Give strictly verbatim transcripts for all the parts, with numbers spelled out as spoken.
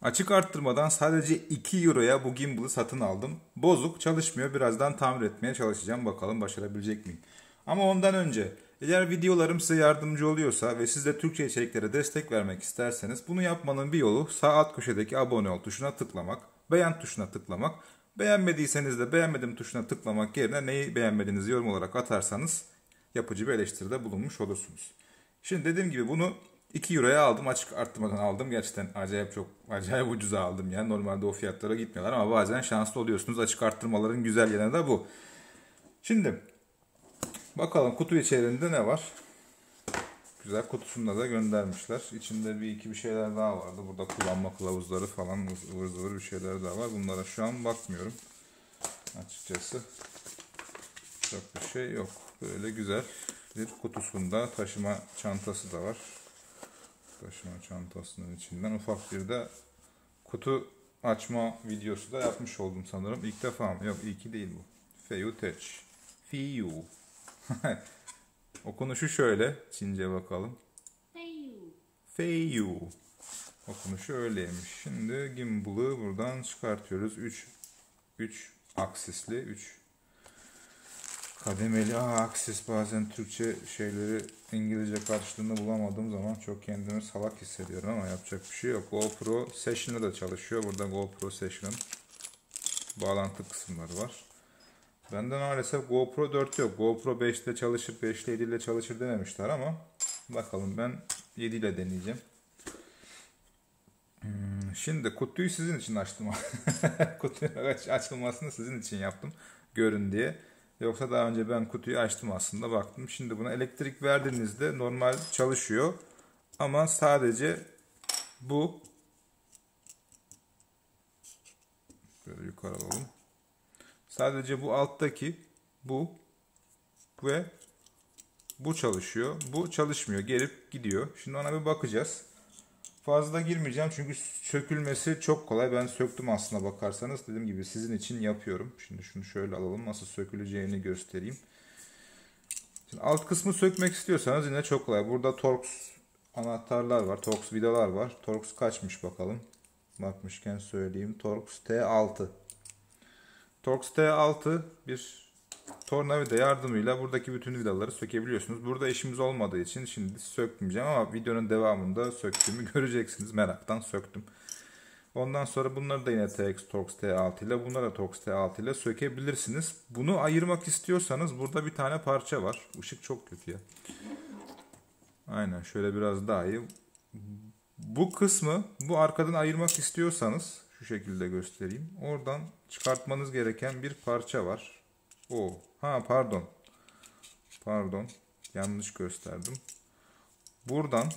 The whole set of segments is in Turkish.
Açık arttırmadan sadece iki euroya bu gimbal'ı satın aldım. Bozuk, çalışmıyor. Birazdan tamir etmeye çalışacağım. Bakalım başarabilecek miyim? Ama ondan önce eğer videolarım size yardımcı oluyorsa ve siz de Türkçe içeriklere destek vermek isterseniz bunu yapmanın bir yolu sağ alt köşedeki abone ol tuşuna tıklamak, beğen tuşuna tıklamak. Beğenmediyseniz de beğenmedim tuşuna tıklamak yerine neyi beğenmediğinizi yorum olarak atarsanız yapıcı bir eleştiride bulunmuş olursunuz. Şimdi dediğim gibi bunu iki euroya aldım. Açık arttırmadan aldım. Gerçekten acayip çok acayip ucuza aldım yani. Normalde o fiyatlara gitmiyorlar ama bazen şanslı oluyorsunuz. Açık arttırmaların güzel yanı da bu. Şimdi bakalım kutu içerisinde ne var? Güzel, kutusunda da göndermişler. İçinde bir iki bir şeyler daha vardı. Burada kullanma kılavuzları falan ıvır zıvır bir şeyler daha var. Bunlara şu an bakmıyorum. Açıkçası çok bir şey yok. Böyle güzel bir kutusunda taşıma çantası da var. Taşıma çantasının içinden ufak bir de kutu açma videosu da yapmış oldum sanırım. İlk defa mı? Yok, iyi ki değil bu. Feiyu Tech. Feiyu. Okunuşu şöyle. Çince bakalım. Feiyu. Feiyu. Okunuşu öyleymiş. Şimdi gimbal'ı buradan çıkartıyoruz. üç üç aksisli, üç kademeli. Aa, aksis, bazen Türkçe şeyleri İngilizce karşılığını bulamadığım zaman çok kendimi salak hissediyorum ama yapacak bir şey yok. GoPro Session'da da çalışıyor. Burada GoPro Session'ın bağlantı kısımları var. Bende maalesef GoPro dört yok. GoPro beş ile çalışır, beş ile yedi ile çalışır dememişler ama bakalım, ben yedi ile deneyeceğim. Hmm, şimdi kutuyu sizin için açtım. Kutunun açılmasını sizin için yaptım. Görün diye. Yoksa daha önce ben kutuyu açtım aslında, baktım. Şimdi buna elektrik verdiğinizde normal çalışıyor. Ama sadece bu, böyle yukarı alalım. Sadece bu alttaki bu ve bu çalışıyor. Bu çalışmıyor. Gelip gidiyor. Şimdi ona bir bakacağız. Fazla girmeyeceğim çünkü sökülmesi çok kolay. Ben söktüm aslına bakarsanız. Dediğim gibi sizin için yapıyorum. Şimdi şunu şöyle alalım. Nasıl söküleceğini göstereyim. Şimdi alt kısmı sökmek istiyorsanız yine çok kolay. Burada Torx anahtarlar var. Torx vidalar var. Torx kaçmış bakalım. Bakmışken söyleyeyim. Torx T altı. Torx T altı bir tornavida yardımıyla buradaki bütün vidaları sökebiliyorsunuz. Burada işimiz olmadığı için şimdi sökmeyeceğim ama videonun devamında söktüğümü göreceksiniz. Meraktan söktüm. Ondan sonra bunları da yine T X Torx T altı ile, bunları da Torx T altı ile sökebilirsiniz. Bunu ayırmak istiyorsanız burada bir tane parça var. Işık çok kötü ya. Aynen, şöyle biraz daha iyi. Bu kısmı bu arkadan ayırmak istiyorsanız şu şekilde göstereyim. Oradan çıkartmanız gereken bir parça var. O, ha pardon. Pardon. Yanlış gösterdim. Buradan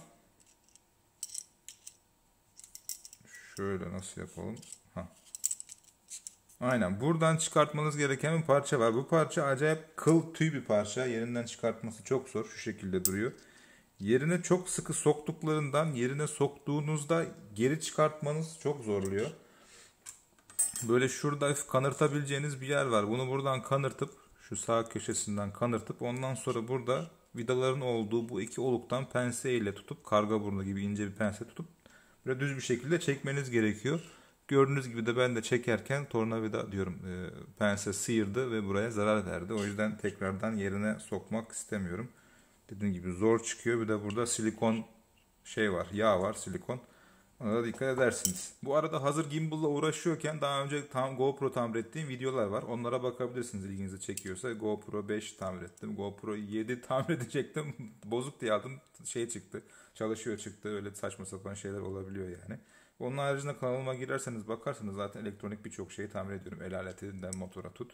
şöyle nasıl yapalım? Ha. Aynen, buradan çıkartmanız gereken bir parça var. Bu parça acayip kıl tüy bir parça. Yerinden çıkartması çok zor. Şu şekilde duruyor. Yerine çok sıkı soktuklarından yerine soktuğunuzda geri çıkartmanız çok zorluyor. Böyle şurada kanırtabileceğiniz bir yer var. Bunu buradan kanırtıp şu sağ köşesinden kanırtıp ondan sonra burada vidaların olduğu bu iki oluktan pense ile tutup, karga burnu gibi ince bir pense tutup böyle düz bir şekilde çekmeniz gerekiyor. Gördüğünüz gibi de ben de çekerken tornavida diyorum e, pense sıyırdı ve buraya zarar verdi. O yüzden tekrardan yerine sokmak istemiyorum. Dediğim gibi zor çıkıyor. Bir de burada silikon şey var, yağ var, silikon. Ona da dikkat edersiniz. Bu arada hazır gimbal'la uğraşıyorken daha önce tam GoPro tamir ettiğim videolar var. Onlara bakabilirsiniz ilginizi çekiyorsa. GoPro beş tamir ettim. GoPro yedi tamir edecektim. Bozuk diye aldım. Şey çıktı. Çalışıyor çıktı. Öyle saçma sapan şeyler olabiliyor yani. Onun haricinde kanalıma girerseniz bakarsanız zaten elektronik birçok şeyi tamir ediyorum. El aletinden motora tut.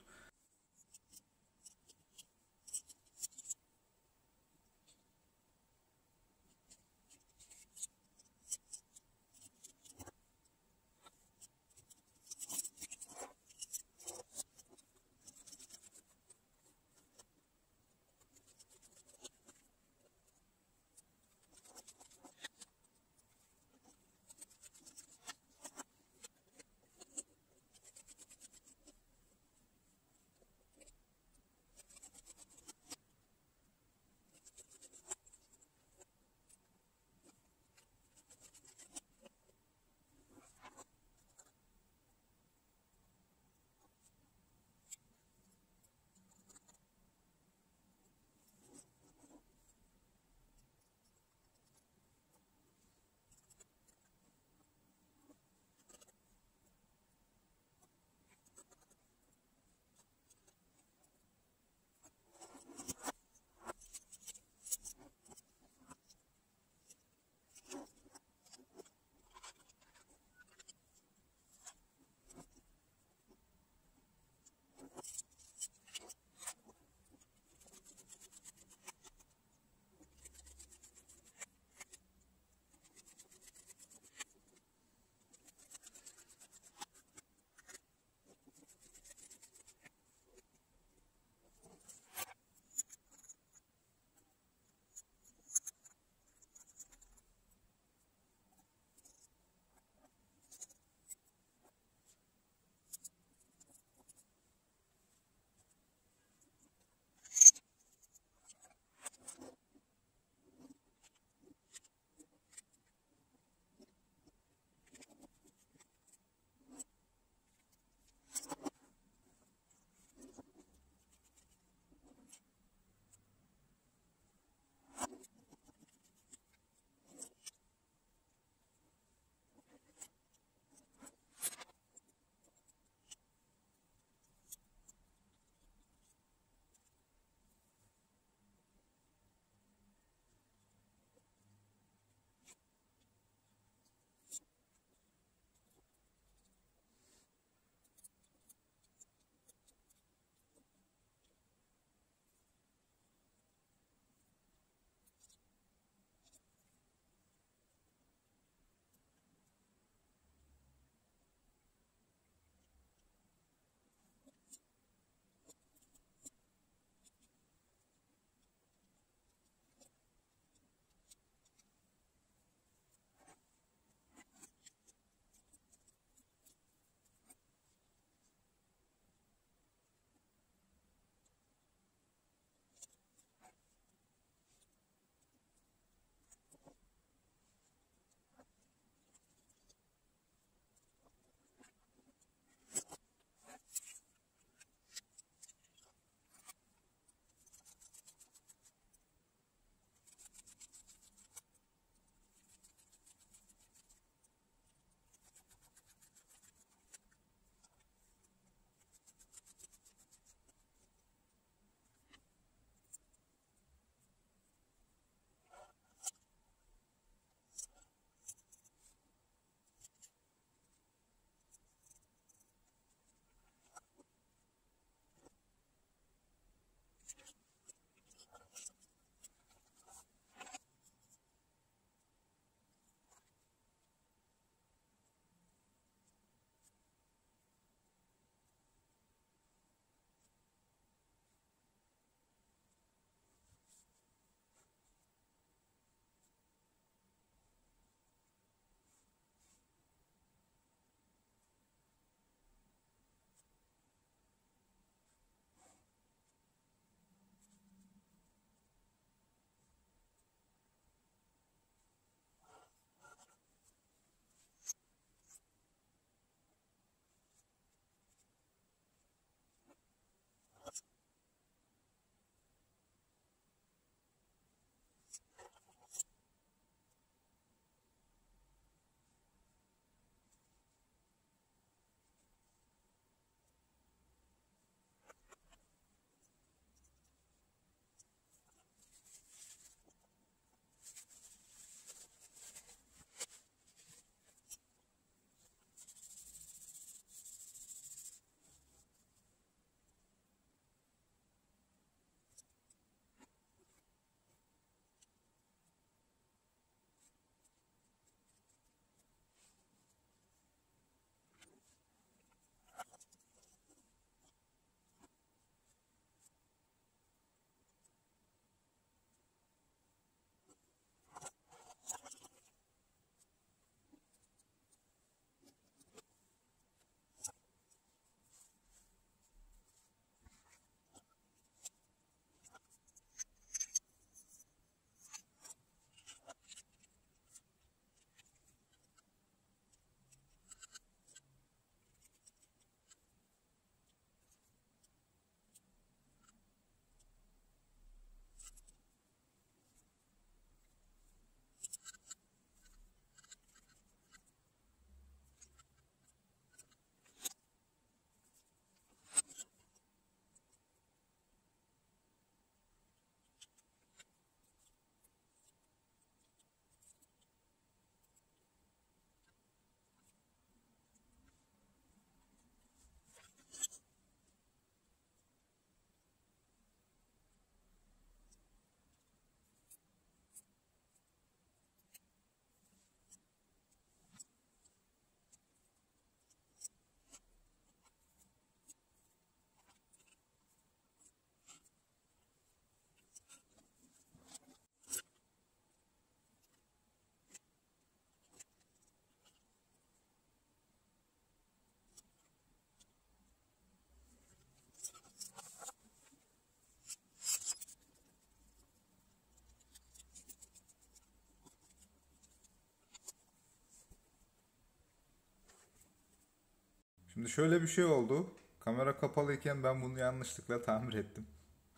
Şimdi şöyle bir şey oldu. Kamera kapalıyken ben bunu yanlışlıkla tamir ettim.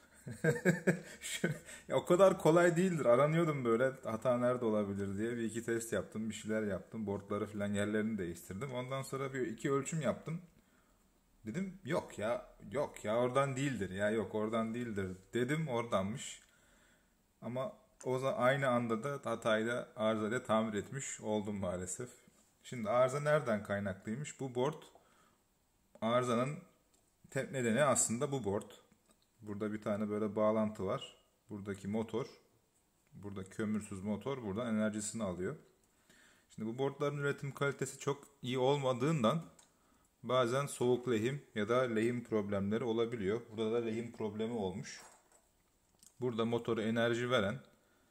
Şu- ya o kadar kolay değildir. Aranıyordum böyle hata nerede olabilir diye. Bir iki test yaptım, bir şeyler yaptım. Boardları falan yerlerini değiştirdim. Ondan sonra bir iki ölçüm yaptım. Dedim yok ya, yok ya oradan değildir. Ya yok oradan değildir. Dedim oradanmış. Ama o zaman aynı anda da hatayı da arızayla tamir etmiş oldum maalesef. Şimdi arıza nereden kaynaklıymış? Bu board arızanın tek nedeni aslında bu board. Burada bir tane böyle bağlantı var. Buradaki motor, burada kömürsüz motor buradan enerjisini alıyor. Şimdi bu boardların üretim kalitesi çok iyi olmadığından bazen soğuk lehim ya da lehim problemleri olabiliyor. Burada da lehim problemi olmuş. Burada motoru enerji veren,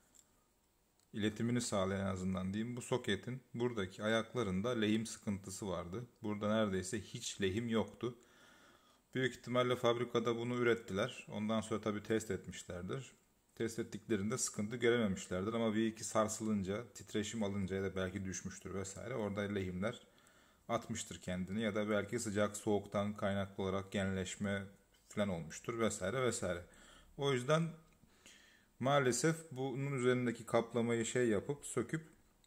iletimini sağlayan en azından diyeyim bu soketin buradaki ayaklarında lehim sıkıntısı vardı. Burada neredeyse hiç lehim yoktu. Büyük ihtimalle fabrikada bunu ürettiler. Ondan sonra tabii test etmişlerdir. Test ettiklerinde sıkıntı görememişlerdir ama bir iki sarsılınca, titreşim alınca ya da belki düşmüştür vesaire orada lehimler atmıştır kendini ya da belki sıcak soğuktan kaynaklı olarak genleşme falan olmuştur vesaire vesaire. O yüzden maalesef bunun üzerindeki kaplamayı şey yapıp söküp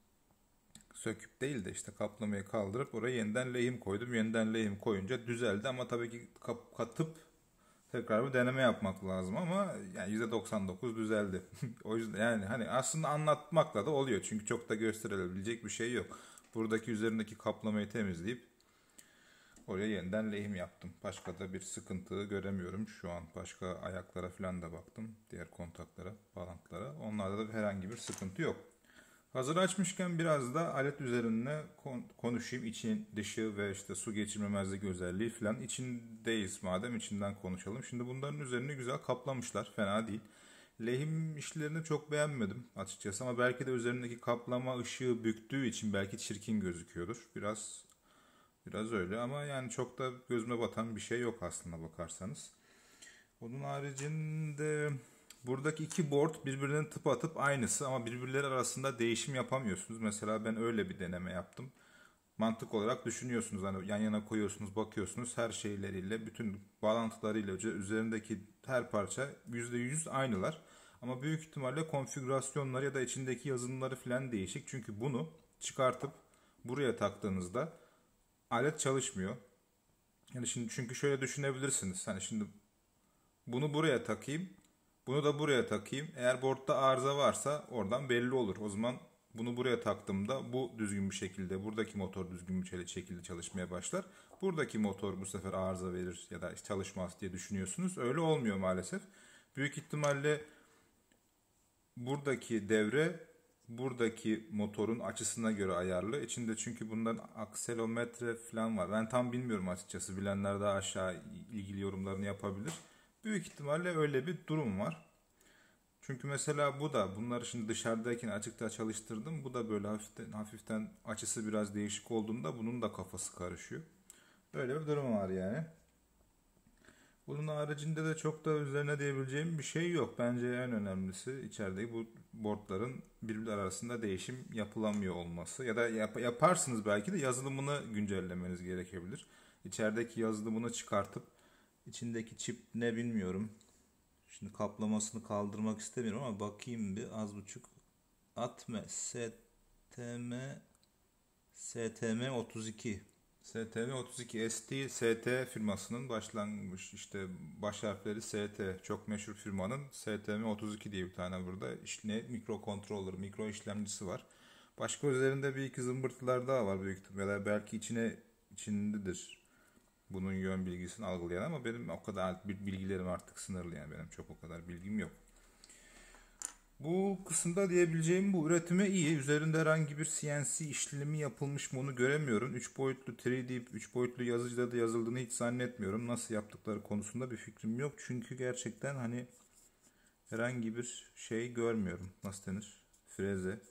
söküp değil de işte kaplamayı kaldırıp oraya yeniden lehim koydum. Yeniden lehim koyunca düzeldi ama tabii ki katıp tekrar bir deneme yapmak lazım ama yani yüzde doksan dokuz düzeldi. O yüzden yani hani aslında anlatmakla da oluyor. Çünkü çok da gösterilebilecek bir şey yok. Buradaki üzerindeki kaplamayı temizleyip oraya yeniden lehim yaptım. Başka da bir sıkıntı göremiyorum şu an. Başka ayaklara falan da baktım. Diğer kontaklara, bağlantılara. Onlarda da herhangi bir sıkıntı yok. Hazır açmışken biraz da alet üzerine konuşayım. İçin, dışı ve işte su geçirmemezlik özelliği falan. İçindeyiz madem içinden konuşalım. Şimdi bunların üzerini güzel kaplamışlar. Fena değil. Lehim işlerini çok beğenmedim açıkçası ama belki de üzerindeki kaplama ışığı büktüğü için belki çirkin gözüküyordur. Biraz biraz öyle ama yani çok da gözüme batan bir şey yok aslında bakarsanız. Onun haricinde buradaki iki board birbirine tıpatıp aynısı ama birbirleri arasında değişim yapamıyorsunuz. Mesela ben öyle bir deneme yaptım. Mantık olarak düşünüyorsunuz hani yan yana koyuyorsunuz bakıyorsunuz her şeyleriyle bütün bağlantılarıyla üzerindeki her parça yüzde yüz aynılar. Ama büyük ihtimalle konfigürasyonları ya da içindeki yazılımları falan değişik. Çünkü bunu çıkartıp buraya taktığınızda alet çalışmıyor. Yani şimdi çünkü şöyle düşünebilirsiniz. Hani şimdi bunu buraya takayım. Bunu da buraya takayım. Eğer boardta arıza varsa oradan belli olur. O zaman bunu buraya taktığımda bu düzgün bir şekilde, buradaki motor düzgün bir şekilde çalışmaya başlar. Buradaki motor bu sefer arıza verir ya da çalışmaz diye düşünüyorsunuz. Öyle olmuyor maalesef. Büyük ihtimalle buradaki devre buradaki motorun açısına göre ayarlı. İçinde çünkü bundan akselometre falan var. Ben tam bilmiyorum açıkçası. Bilenler daha aşağı ilgili yorumlarını yapabilir. Büyük ihtimalle öyle bir durum var. Çünkü mesela bu da bunları şimdi dışarıdayken açıkta çalıştırdım. Bu da böyle hafiften, hafiften açısı biraz değişik olduğunda bunun da kafası karışıyor. Böyle bir durum var yani. Bunun haricinde de çok da üzerine diyebileceğim bir şey yok. Bence en önemlisi içerideki bu boardların birbirleri arasında değişim yapılamıyor olması. Ya da yap- yaparsınız belki de yazılımını güncellemeniz gerekebilir. İçerideki yazılımını çıkartıp içindeki çip ne bilmiyorum. Şimdi kaplamasını kaldırmak istemiyorum ama bakayım bir az buçuk. Atme S T M S T M otuz iki S T M otuz iki S T S T firmasının başlangıç işte baş harfleri S T çok meşhur firmanın S T M otuz iki diye bir tane burada işte mikro controller mikro işlemcisi var. Başka üzerinde bir iki zımbırtılar daha var büyük ihtimalle belki içine içindedir bunun yön bilgisini algılayan ama benim o kadar bilgilerim artık sınırlı yani benim çok o kadar bilgim yok. Bu kısımda diyebileceğim bu üretime iyi. Üzerinde herhangi bir C N C işlemi yapılmış mı onu göremiyorum. üç boyutlu üç D, üç boyutlu yazıcıda da yazıldığını hiç zannetmiyorum. Nasıl yaptıkları konusunda bir fikrim yok. Çünkü gerçekten hani herhangi bir şey görmüyorum. Nasıl denir? Frezenin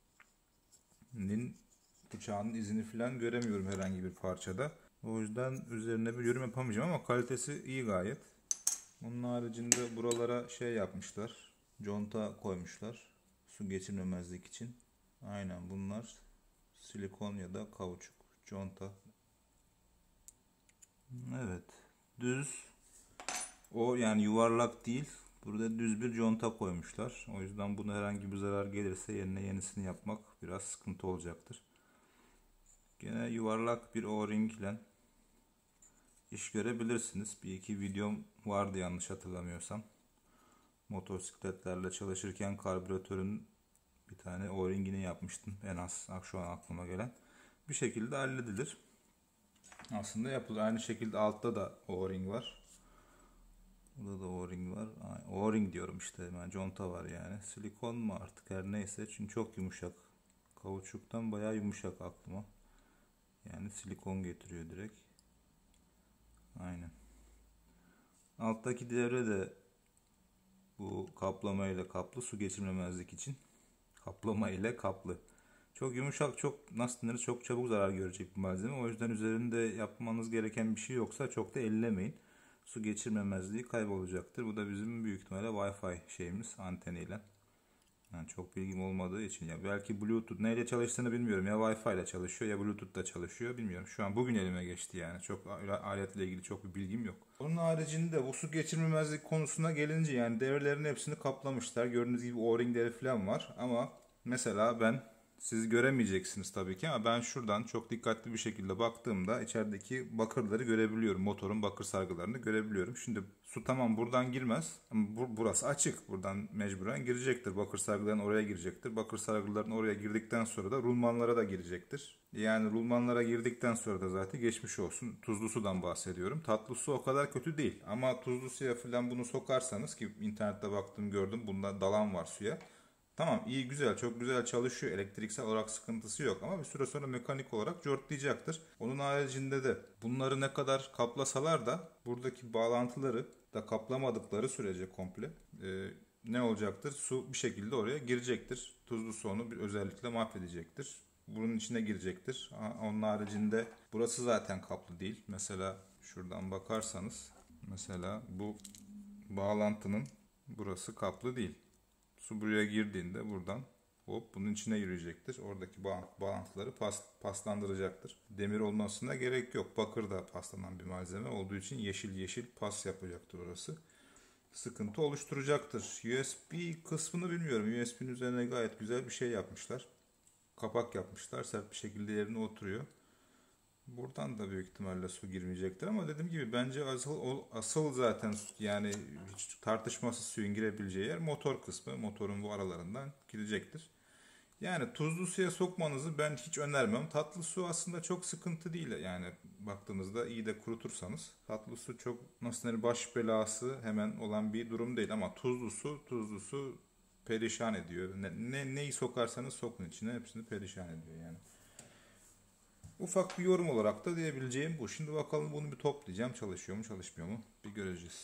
bıçağının izini falan göremiyorum herhangi bir parçada. O yüzden üzerine bir yorum yapamayacağım ama kalitesi iyi gayet. Onun haricinde buralara şey yapmışlar. Conta koymuşlar. Su geçirmemezlik için. Aynen bunlar silikon ya da kauçuk conta. Evet. Düz. O yani yuvarlak değil. Burada düz bir conta koymuşlar. O yüzden buna herhangi bir zarar gelirse yerine yenisini yapmak biraz sıkıntı olacaktır. Gene yuvarlak bir O-ring ile iş görebilirsiniz. Bir iki videom vardı yanlış hatırlamıyorsam. Motosikletlerle çalışırken karbüratörün bir tane O-ringini yapmıştım. En az şu an aklıma gelen. Bir şekilde halledilir. Aslında yapılır. Aynı şekilde altta da O-ring var. Burada da O-ring var. O-ring diyorum işte. Hemen conta var yani. Silikon mu artık her neyse. Çünkü çok yumuşak. Kauçuktan bayağı yumuşak aklıma. Yani silikon getiriyor direkt. Aynen. Alttaki devre de bu kaplama ile kaplı. Su geçirmemezlik için. Kaplama ile kaplı. Çok yumuşak, çok nasıl denir, çok çabuk zarar görecek bir malzeme. O yüzden üzerinde yapmanız gereken bir şey yoksa çok da ellemeyin. Su geçirmemezliği kaybolacaktır. Bu da bizim büyük ihtimalle Wi-Fi şeyimiz anteniyle. Yani çok bilgim olmadığı için ya belki Bluetooth neyle çalıştığını bilmiyorum. Ya Wi-Fi ile çalışıyor ya Bluetooth'ta çalışıyor bilmiyorum. Şu an bugün elime geçti yani. Çok aletle ilgili çok bir bilgim yok. Onun haricinde bu su geçirmemezlik konusuna gelince yani devrelerin hepsini kaplamışlar. Gördüğünüz gibi O-ringleri falan var ama mesela ben siz göremeyeceksiniz tabii ki ama ben şuradan çok dikkatli bir şekilde baktığımda içerideki bakırları görebiliyorum. Motorun bakır sargılarını görebiliyorum. Şimdi su tamam buradan girmez ama bu, burası açık. Buradan mecburen girecektir. Bakır sargıların oraya girecektir. Bakır sargıların oraya girdikten sonra da rulmanlara da girecektir. Yani rulmanlara girdikten sonra da zaten geçmiş olsun. Tuzlu sudan bahsediyorum. Tatlı su o kadar kötü değil. Ama tuzlu suya falan bunu sokarsanız ki internette baktım gördüm. Bunda dalan var suya. Tamam iyi güzel çok güzel çalışıyor. Elektriksel olarak sıkıntısı yok ama bir süre sonra mekanik olarak cortlayacaktır. Onun haricinde de bunları ne kadar kaplasalar da buradaki bağlantıları da kaplamadıkları sürece komple e, ne olacaktır? Su bir şekilde oraya girecektir. Tuzlu su onu bir özellikle mahvedecektir. Bunun içine girecektir. Onun haricinde burası zaten kaplı değil. Mesela şuradan bakarsanız mesela bu bağlantının burası kaplı değil. Su buraya girdiğinde buradan hop bunun içine girecektir. Oradaki bağlantıları pas, paslandıracaktır. Demir olmasına gerek yok. Bakır da paslanan bir malzeme olduğu için yeşil yeşil pas yapacaktır orası. Sıkıntı oluşturacaktır. U S B kısmını bilmiyorum. U S B'nin üzerine gayet güzel bir şey yapmışlar. Kapak yapmışlar. Sert bir şekilde yerine oturuyor. Buradan da büyük ihtimalle su girmeyecektir ama dediğim gibi bence asıl, asıl zaten yani hiç tartışmasız suyun girebileceği yer motor kısmı. Motorun bu aralarından girecektir. Yani tuzlu suya sokmanızı ben hiç önermem. Tatlı su aslında çok sıkıntı değil. Yani baktığınızda iyi de kurutursanız. Tatlı su çok nasıl denir baş belası hemen olan bir durum değil. Ama tuzlu su, tuzlu su perişan ediyor. Ne, ne, neyi sokarsanız sokun içine hepsini perişan ediyor yani. Ufak bir yorum olarak da diyebileceğim bu. Şimdi bakalım bunu bir toplayacağım. Çalışıyor mu çalışmıyor mu? Bir göreceğiz.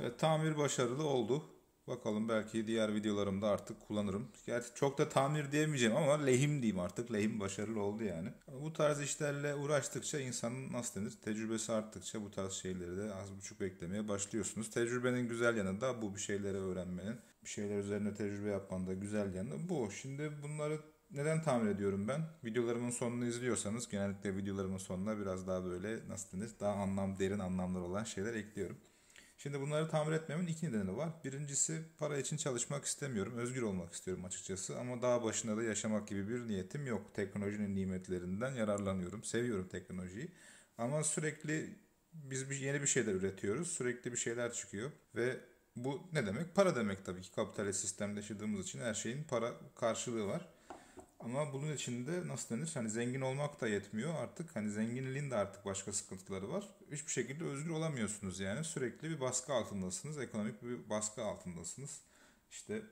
Evet, tamir başarılı oldu. Bakalım belki diğer videolarımda artık kullanırım. Gerçi çok da tamir diyemeyeceğim ama lehim diyeyim artık. Lehim başarılı oldu yani. Bu tarz işlerle uğraştıkça insanın nasıl denir tecrübesi arttıkça bu tarz şeyleri de az buçuk beklemeye başlıyorsunuz. Tecrübenin güzel yanı da bu, bir şeyleri öğrenmenin, bir şeyler üzerine tecrübe yapmanın da güzel yanı bu. Şimdi bunları neden tamir ediyorum ben? Videolarımın sonunu izliyorsanız genellikle videolarımın sonuna biraz daha böyle nasıl denir daha anlam derin anlamlar olan şeyler ekliyorum. Şimdi bunları tamir etmemin iki nedeni var. Birincisi para için çalışmak istemiyorum. Özgür olmak istiyorum açıkçası. Ama dağ başında da yaşamak gibi bir niyetim yok. Teknolojinin nimetlerinden yararlanıyorum. Seviyorum teknolojiyi. Ama sürekli biz bir, yeni bir şeyler üretiyoruz. Sürekli bir şeyler çıkıyor. Ve bu ne demek? Para demek tabii ki. Kapitalist sistemde yaşadığımız için her şeyin para karşılığı var. Ama bunun içinde nasıl denir? Hani zengin olmak da yetmiyor artık. Hani zenginliğin de artık başka sıkıntıları var. Hiçbir şekilde özgür olamıyorsunuz yani. Sürekli bir baskı altındasınız. Ekonomik bir baskı altındasınız. İşte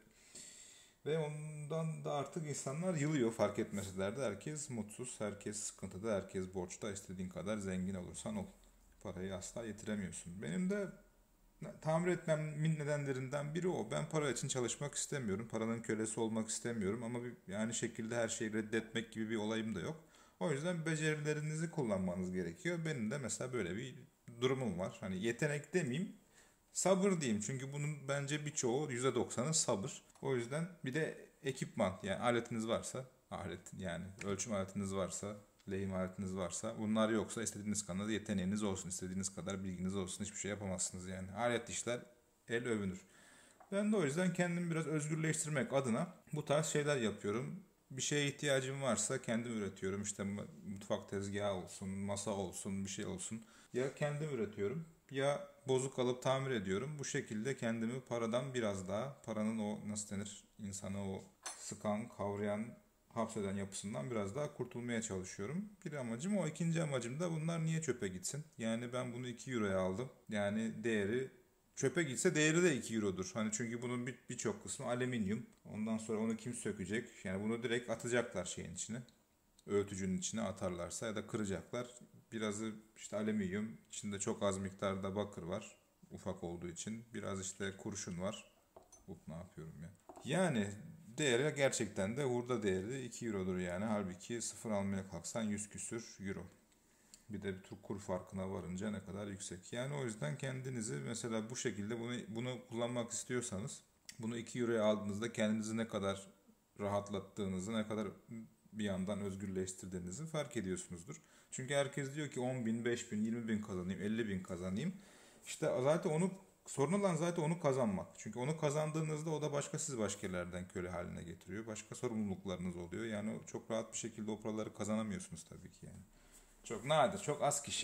ve ondan da artık insanlar yılıyor fark etmeseler de herkes mutsuz, herkes sıkıntıda, herkes borçta. İstediğin kadar zengin olursan ol. Parayı asla yetiremiyorsun. Benim de tamir etmemin nedenlerinden biri o. Ben para için çalışmak istemiyorum. Paranın kölesi olmak istemiyorum ama bir, yani şekilde her şeyi reddetmek gibi bir olayım da yok. O yüzden becerilerinizi kullanmanız gerekiyor. Benim de mesela böyle bir durumum var. Hani yetenek demeyeyim, sabır diyeyim. Çünkü bunun bence birçoğu yüzde doksanı sabır. O yüzden bir de ekipman yani aletiniz varsa, alet yani ölçüm aletiniz varsa, lehim aletiniz varsa bunlar yoksa istediğiniz kadar yeteneğiniz olsun, istediğiniz kadar bilginiz olsun hiçbir şey yapamazsınız yani. Alet işler el övünür. Ben de o yüzden kendimi biraz özgürleştirmek adına bu tarz şeyler yapıyorum. Bir şeye ihtiyacım varsa kendim üretiyorum. İşte mutfak tezgahı olsun, masa olsun, bir şey olsun. Ya kendim üretiyorum ya bozuk alıp tamir ediyorum. Bu şekilde kendimi paradan biraz daha, paranın o nasıl denir, insanı o sıkan, kavrayan, hapseden yapısından biraz daha kurtulmaya çalışıyorum. Bir amacım o. İkinci amacım da bunlar niye çöpe gitsin? Yani ben bunu iki euroya aldım. Yani değeri çöpe gitse değeri de iki eurodur. Hani çünkü bunun bir- birçok kısmı alüminyum. Ondan sonra onu kim sökecek? Yani bunu direkt atacaklar şeyin içine. Öğütücünün içine atarlarsa ya da kıracaklar. Birazı işte alüminyum, içinde çok az miktarda bakır var. Ufak olduğu için. Biraz işte kurşun var. Hop, ne yapıyorum ya? Yani değeri gerçekten de hurda değeri iki eurodur yani. Halbuki sıfır almaya kalksan yüz küsür euro. Bir de bir Türk kur farkına varınca ne kadar yüksek. Yani o yüzden kendinizi mesela bu şekilde bunu bunu kullanmak istiyorsanız bunu iki euroya aldığınızda kendinizi ne kadar rahatlattığınızı, ne kadar bir yandan özgürleştirdiğinizi fark ediyorsunuzdur. Çünkü herkes diyor ki on bin, beş bin, yirmi bin kazanayım, elli bin kazanayım. İşte zaten onu sorun olan zaten onu kazanmak. Çünkü onu kazandığınızda o da başka siz başka yerlerden köle haline getiriyor. Başka sorumluluklarınız oluyor. Yani çok rahat bir şekilde o paraları kazanamıyorsunuz tabii ki yani. Çok nadir, çok az kişi.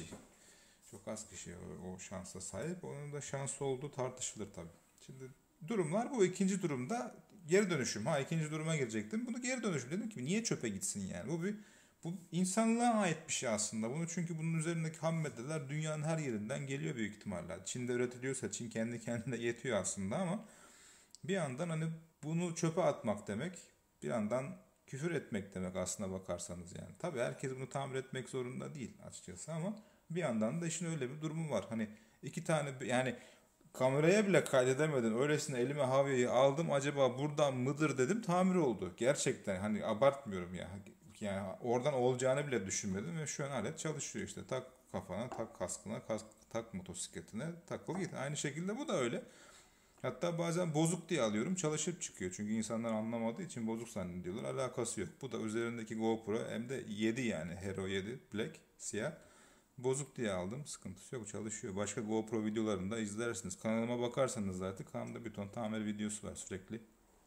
Çok az kişi o, o şansa sahip. Onun da şansı olduğu tartışılır tabii. Şimdi durumlar bu. İkinci durumda geri dönüşüm. Ha, ikinci duruma girecektim. Bunu geri dönüşüm dedim ki niye çöpe gitsin yani? Bu bir bu insanlığa ait bir şey aslında. Bunu çünkü bunun üzerindeki ham maddeler dünyanın her yerinden geliyor büyük ihtimalle. Çin'de üretiliyorsa Çin kendi kendine yetiyor aslında ama bir yandan hani bunu çöpe atmak demek, bir yandan küfür etmek demek aslına bakarsanız yani. Tabii herkes bunu tamir etmek zorunda değil açıkçası ama bir yandan da işin öyle bir durumu var. Hani iki tane yani kameraya bile kaydedemedim. Öylesine elime havyayı aldım. Acaba buradan mıdır dedim. Tamir oldu. Gerçekten hani abartmıyorum ya. Yani oradan olacağını bile düşünmedim ve şu an alet çalışıyor işte. Tak kafana, tak kaskına, kask, tak motosikletine, takıl git. Aynı şekilde bu da öyle. Hatta bazen bozuk diye alıyorum çalışıp çıkıyor. Çünkü insanlar anlamadığı için bozuk zannediyorlar. Alakası yok. Bu da üzerindeki GoPro hem de yedi yani Hero yedi Black siyah. Bozuk diye aldım. Sıkıntısı yok, çalışıyor. Başka GoPro videolarını da izlersiniz. Kanalıma bakarsanız zaten kanalımda bir ton tamir videosu var sürekli.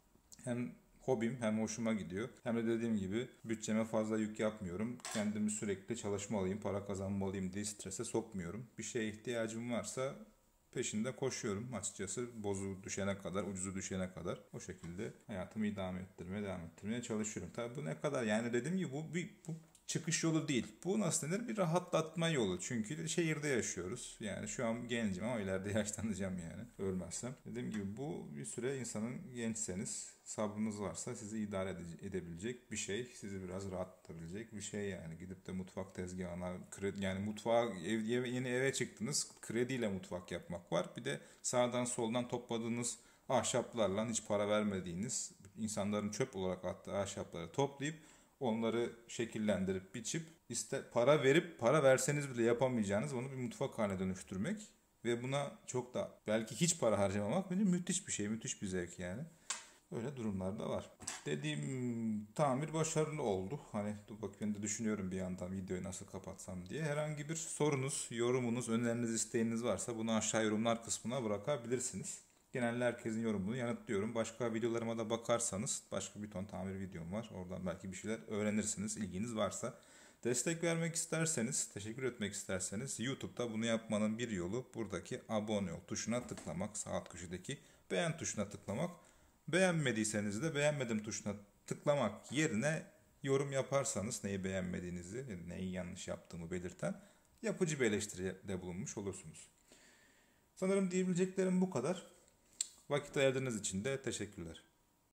Hem hobim hem hoşuma gidiyor. Hem de dediğim gibi bütçeme fazla yük yapmıyorum. Kendimi sürekli çalışmalıyım, para kazanmalıyım diye strese sokmuyorum. Bir şeye ihtiyacım varsa peşinde koşuyorum açıkçası, bozu düşene kadar, ucuzu düşene kadar o şekilde hayatımı idame ettirmeye devam ettirmeye çalışıyorum. Tabii bu ne kadar yani dediğim gibi bu, bu, bu çıkış yolu değil. Bu nasıl denir? Bir rahatlatma yolu. Çünkü şehirde yaşıyoruz. Yani şu an gencim ama ileride yaşlanacağım yani. Ölmezsem. Dediğim gibi bu bir süre insanın, gençseniz, sabrınız varsa sizi idare ede- edebilecek bir şey. Sizi biraz rahatlatabilecek bir şey yani. Gidip de mutfak tezgahına, kredi, yani mutfağa, ev, yeni eve çıktınız. Krediyle mutfak yapmak var. Bir de sağdan soldan topladığınız ahşaplarla, hiç para vermediğiniz, insanların çöp olarak attığı ahşapları toplayıp onları şekillendirip biçip, iste para verip para verseniz bile yapamayacağınız onu bir mutfak haline dönüştürmek ve buna çok da belki hiç para harcamamak bence müthiş bir şey, müthiş bir zevk yani. Öyle durumlar da var. Dediğim tamir başarılı oldu. Hani dur bak, ben de düşünüyorum bir yandan videoyu nasıl kapatsam diye. Herhangi bir sorunuz, yorumunuz, öneriniz, isteğiniz varsa bunu aşağı yorumlar kısmına bırakabilirsiniz. Genelde herkesin yorumunu yanıtlıyorum. Başka videolarıma da bakarsanız başka bir ton tamir videom var. Oradan belki bir şeyler öğrenirsiniz, ilginiz varsa. Destek vermek isterseniz, teşekkür etmek isterseniz YouTube'da bunu yapmanın bir yolu buradaki abone ol tuşuna tıklamak, sağ alt köşedeki beğen tuşuna tıklamak. Beğenmediyseniz de beğenmedim tuşuna tıklamak yerine yorum yaparsanız neyi beğenmediğinizi, neyi yanlış yaptığımı belirten yapıcı bir eleştiride bulunmuş olursunuz. Sanırım diyebileceklerim bu kadar. Vakit ayırdığınız için de teşekkürler.